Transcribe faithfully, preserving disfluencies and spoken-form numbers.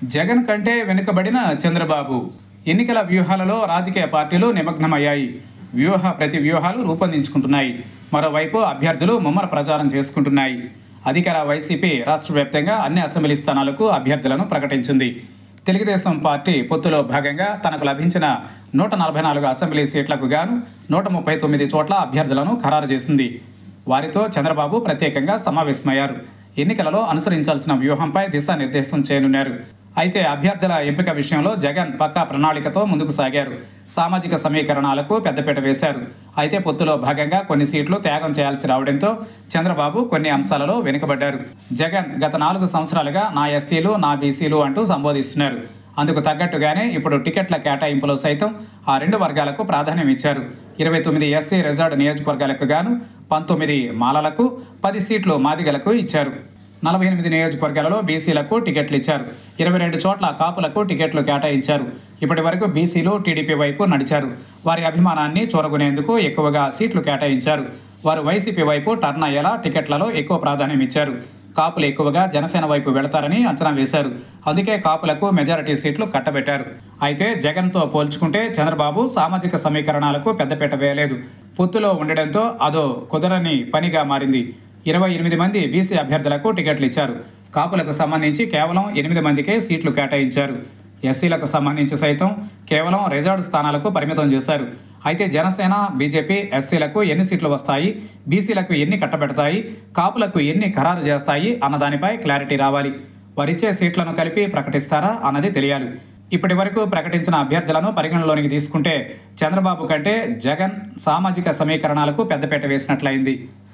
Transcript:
జగన్ కంటే వెనుకబడిన చంద్రబాబు. ఎన్నికల వ్యూహాలలో రాజకీయ పార్టీలు నిమగ్నమయ్యాయి. వ్యూహ ప్రతి వ్యూహాలు రూపొందించుకుంటున్నాయి. మరోవైపు అభ్యర్థులు ముమ్మర ప్రచారం చేసుకుంటున్నాయి. అధికార వైసీపీ రాష్ట్ర వ్యాప్తంగా అన్ని అసెంబ్లీ స్థానాలకు అభ్యర్థులను ప్రకటించింది. తెలుగుదేశం పార్టీ పొత్తులో భాగంగా తనకు లభించిన నూట నలభై నాలుగు అసెంబ్లీ సీట్లకు గాను నూట ముప్పై తొమ్మిది చోట్ల అభ్యర్థులను ఖరారు చేసింది. వారితో చంద్రబాబు ప్రత్యేకంగా సమావేశమయ్యారు. ఎన్నికలలో అనుసరించాల్సిన వ్యూహంపై దిశానిర్దేశం చేయనున్నారు. అయితే అభ్యర్థుల ఎంపిక విషయంలో జగన్ పక్కా ప్రణాళికతో ముందుకు సాగారు. సామాజిక సమీకరణాలకు పెద్దపీట వేశారు. అయితే పొత్తులో భాగంగా కొన్ని సీట్లు త్యాగం చేయాల్సి రావడంతో చంద్రబాబు కొన్ని అంశాలలో వెనుకబడ్డారు. జగన్ గత నాలుగు సంవత్సరాలుగా నా ఎస్సీలు, నా బీసీలు అంటూ సంబోధిస్తున్నారు. అందుకు తగ్గట్టుగానే ఇప్పుడు టికెట్ల కేటాయింపులో సైతం ఆ రెండు వర్గాలకు ప్రాధాన్యం ఇచ్చారు. ఇరవై తొమ్మిది ఎస్సీ రిజర్వ్డ్ నియోజకవర్గాలకు గాను పంతొమ్మిది మాలలకు, పది సీట్లు మాదిగలకు ఇచ్చారు. నలభై ఎనిమిది నియోజకవర్గాలలో బీసీలకు టికెట్లు ఇచ్చారు. ఇరవై రెండు చోట్ల కాపులకు టికెట్లు కేటాయించారు. ఇప్పటి వరకు బీసీలు టీడీపీ వైపు నడిచారు. వారి అభిమానాన్ని చూరగొనేందుకు ఎక్కువగా సీట్లు కేటాయించారు. వారు వైసీపీ వైపు టర్న్ అయ్యేలా టికెట్లలో ఎక్కువ ప్రాధాన్యం ఇచ్చారు. కాపులు ఎక్కువగా జనసేన వైపు వెళతారని అంచనా వేశారు. అందుకే కాపులకు మెజారిటీ సీట్లు కట్టబెట్టారు. అయితే జగన్తో పోల్చుకుంటే చంద్రబాబు సామాజిక సమీకరణాలకు పెద్దపీట వేయలేదు. పొత్తులో ఉండడంతో అదో కుదరని పనిగా మారింది. ఇరవై ఎనిమిది మంది బీసీ అభ్యర్థులకు టికెట్లు ఇచ్చారు. కాపులకు సంబంధించి కేవలం ఎనిమిది మందికే సీట్లు కేటాయించారు. ఎస్సీలకు సంబంధించి సైతం కేవలం రిజర్వ్డ్ స్థానాలకు పరిమితం చేశారు. అయితే జనసేన, బీజేపీ ఎస్సీలకు ఎన్ని సీట్లు వస్తాయి, బీసీలకు ఎన్ని కట్టబెడతాయి, కాపులకు ఎన్ని ఖరారు చేస్తాయి అన్నదానిపై క్లారిటీ రావాలి. వారిచ్చే సీట్లను కలిపి ప్రకటిస్తారా అన్నది తెలియాలి. ఇప్పటి వరకు ప్రకటించిన అభ్యర్థులను పరిగణలోనికి తీసుకుంటే చంద్రబాబు కంటే జగన్ సామాజిక సమీకరణాలకు పెద్దపీట వేసినట్లయింది.